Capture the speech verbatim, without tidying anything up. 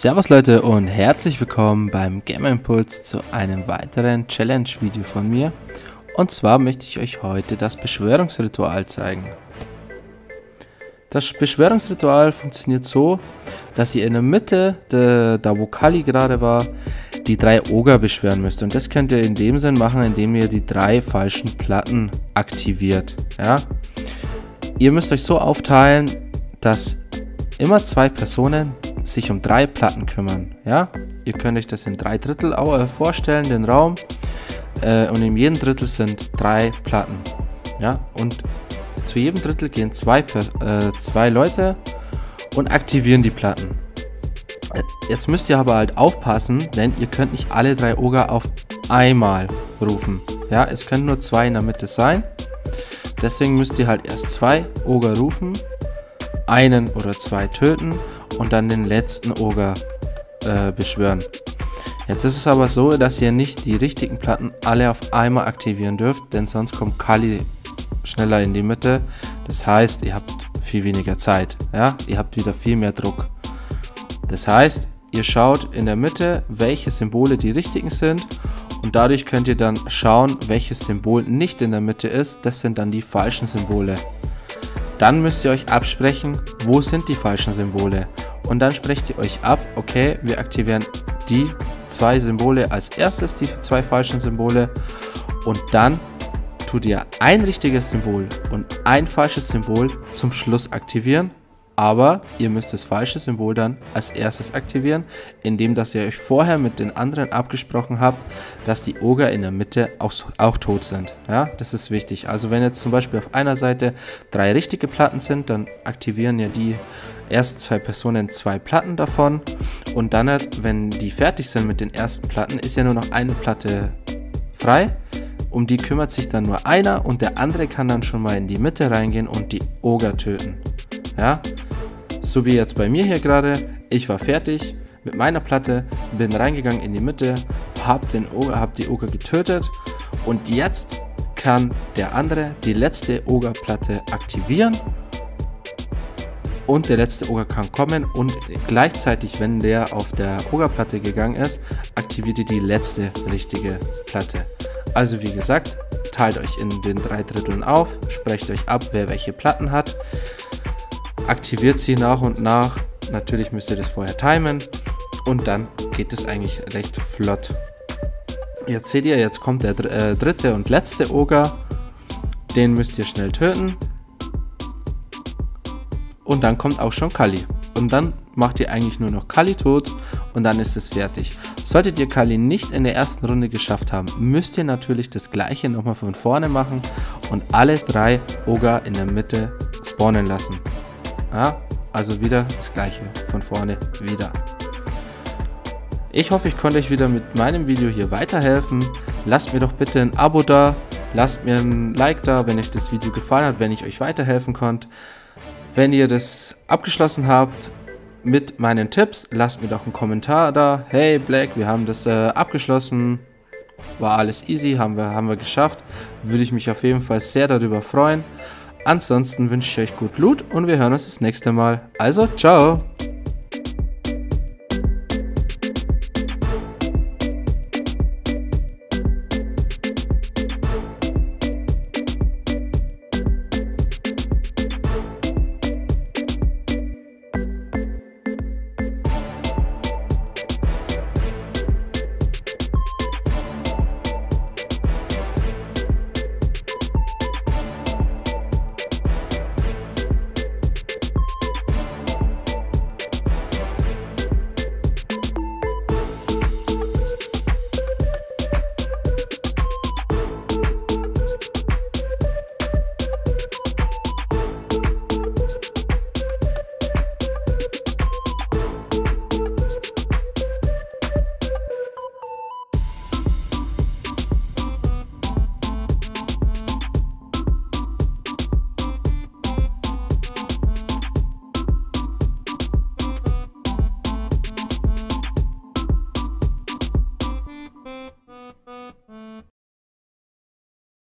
Servus Leute und herzlich willkommen beim Gamer Impuls zu einem weiteren Challenge-Video von mir. Und zwar möchte ich euch heute das Beschwörungsritual zeigen. Das Beschwörungsritual funktioniert so, dass ihr in der Mitte, de, da wo Kali gerade war, die drei Oger beschwören müsst. Und das könnt ihr in dem Sinn machen, indem ihr die drei falschen Platten aktiviert. Ja? Ihr müsst euch so aufteilen, dass immer zwei Personen sich um drei Platten kümmern. Ja? Ihr könnt euch das in drei Drittel vorstellen, den Raum. Äh, und in jedem Drittel sind drei Platten. Ja? Und zu jedem Drittel gehen zwei, äh, zwei Leute und aktivieren die Platten. Jetzt müsst ihr aber halt aufpassen, denn ihr könnt nicht alle drei Oger auf einmal rufen. Ja? Es können nur zwei in der Mitte sein. Deswegen müsst ihr halt erst zwei Oger rufen, einen oder zwei töten und dann den letzten Oger äh, beschwören. Jetzt ist es aber so, dass ihr nicht die richtigen Platten alle auf einmal aktivieren dürft, denn sonst kommt Kali schneller in die Mitte. Das heißt, ihr habt viel weniger Zeit. Ja? Ihr habt wieder viel mehr Druck. Das heißt, ihr schaut in der Mitte, welche Symbole die richtigen sind und dadurch könnt ihr dann schauen, welches Symbol nicht in der Mitte ist. Das sind dann die falschen Symbole. Dann müsst ihr euch absprechen, wo sind die falschen Symbole. Und dann sprecht ihr euch ab, okay, wir aktivieren die zwei Symbole als erstes, die zwei falschen Symbole. Und dann tut ihr ein richtiges Symbol und ein falsches Symbol zum Schluss aktivieren. Aber ihr müsst das falsche Symbol dann als erstes aktivieren, indem dass ihr euch vorher mit den anderen abgesprochen habt, dass die Oger in der Mitte auch, auch tot sind. Ja, das ist wichtig. Also wenn jetzt zum Beispiel auf einer Seite drei richtige Platten sind, dann aktivieren ja die ersten zwei Personen zwei Platten davon. Und dann, wenn die fertig sind mit den ersten Platten, ist ja nur noch eine Platte frei. Um die kümmert sich dann nur einer und der andere kann dann schon mal in die Mitte reingehen und die Oger töten. Ja, so wie jetzt bei mir hier gerade. Ich war fertig mit meiner Platte, bin reingegangen in die Mitte, hab, den Oger, hab die Oger getötet und jetzt kann der andere die letzte Ogerplatte aktivieren und der letzte Oger kann kommen und gleichzeitig, wenn der auf der Ogerplatte gegangen ist, aktiviert ihr die letzte richtige Platte. Also wie gesagt, teilt euch in den drei Dritteln auf, sprecht euch ab, wer welche Platten hat. Aktiviert sie nach und nach. Natürlich müsst ihr das vorher timen. Und dann geht es eigentlich recht flott. Jetzt seht ihr, jetzt kommt der äh, dritte und letzte Oger. Den müsst ihr schnell töten. Und dann kommt auch schon Kali. Und dann macht ihr eigentlich nur noch Kali tot. Und dann ist es fertig. Solltet ihr Kali nicht in der ersten Runde geschafft haben, müsst ihr natürlich das gleiche nochmal von vorne machen. Und alle drei Oger in der Mitte spawnen lassen. Ja, also wieder das gleiche von vorne wieder. Ich hoffe, ich konnte euch wieder mit meinem Video hier weiterhelfen. Lasst mir doch bitte ein Abo da, lasst mir ein Like da, wenn euch das Video gefallen hat, wenn ich euch weiterhelfen konnte. Wenn ihr das abgeschlossen habt mit meinen Tipps, lasst mir doch einen Kommentar da. Hey Black, wir haben das äh, abgeschlossen, war alles easy, haben wir, haben wir geschafft. Würde ich mich auf jeden Fall sehr darüber freuen. Ansonsten wünsche ich euch gut Loot und wir hören uns das nächste Mal. Also, ciao!